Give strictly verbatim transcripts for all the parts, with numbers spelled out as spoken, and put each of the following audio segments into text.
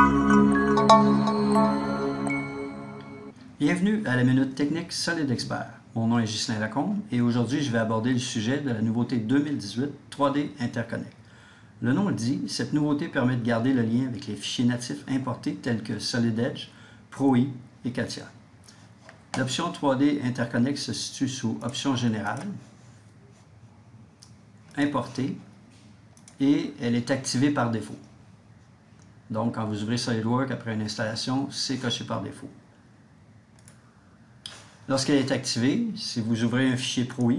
Bienvenue à la Minute Technique Solid Expert. Mon nom est Ghislain Lacombe et aujourd'hui je vais aborder le sujet de la nouveauté deux mille dix-huit trois D Interconnect. Le nom le dit, cette nouveauté permet de garder le lien avec les fichiers natifs importés tels que Solid Edge, ProE et CATIA. L'option trois D Interconnect se situe sous Option générale, Importer, et elle est activée par défaut. Donc quand vous ouvrez SolidWorks après une installation, c'est coché par défaut. Lorsqu'elle est activée, si vous ouvrez un fichier ProE,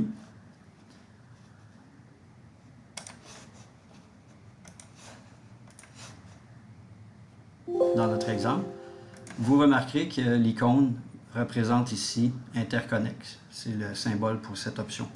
dans notre exemple, vous remarquerez que l'icône représente ici Interconnect. C'est le symbole pour cette option.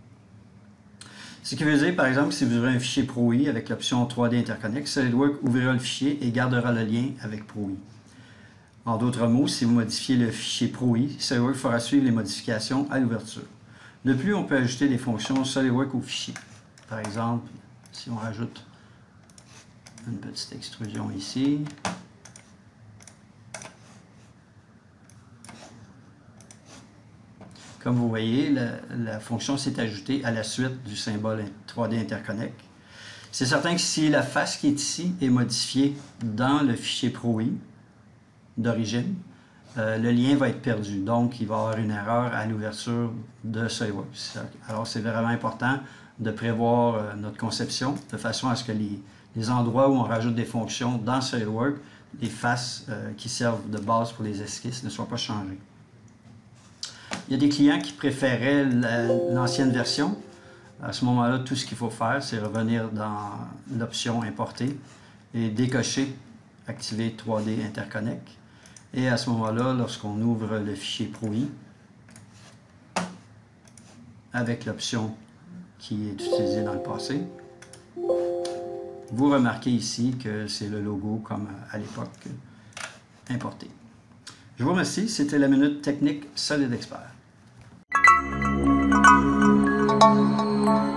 Ce qui veut dire, par exemple, si vous ouvrez un fichier ProE avec l'option trois D Interconnect, SolidWorks ouvrira le fichier et gardera le lien avec ProE. En d'autres mots, si vous modifiez le fichier ProE, SolidWorks fera suivre les modifications à l'ouverture. De plus, on peut ajouter des fonctions SolidWorks au fichier. Par exemple, si on rajoute une petite extrusion ici, comme vous voyez, la, la fonction s'est ajoutée à la suite du symbole trois D Interconnect. C'est certain que si la face qui est ici est modifiée dans le fichier ProE d'origine, euh, le lien va être perdu. Donc, il va y avoir une erreur à l'ouverture de SolidWorks. Alors, c'est vraiment important de prévoir euh, notre conception de façon à ce que les, les endroits où on rajoute des fonctions dans SolidWorks, les faces euh, qui servent de base pour les esquisses ne soient pas changées. Il y a des clients qui préféraient l'ancienne version. À ce moment-là, tout ce qu'il faut faire, c'est revenir dans l'option Importer et décocher Activer trois D Interconnect. Et à ce moment-là, lorsqu'on ouvre le fichier ProE, avec l'option qui est utilisée dans le passé, vous remarquez ici que c'est le logo comme à l'époque importé. Je vous remercie, c'était la Minute Technique Solid Expert.